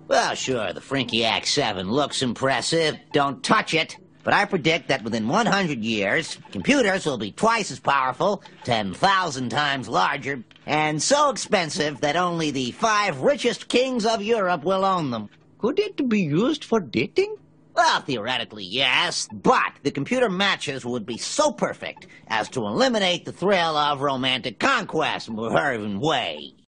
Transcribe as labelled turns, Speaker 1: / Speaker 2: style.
Speaker 1: Well, sure, the Frinkiac-7 looks impressive. Don't touch it. But I predict that within 100 years, computers will be twice as powerful, 10,000 times larger, and so expensive that only the 5 richest kings of Europe will own them.
Speaker 2: Could it be used for dating?
Speaker 1: Well, theoretically, yes, but the computer matches would be so perfect as to eliminate the thrill of romantic conquest in a way.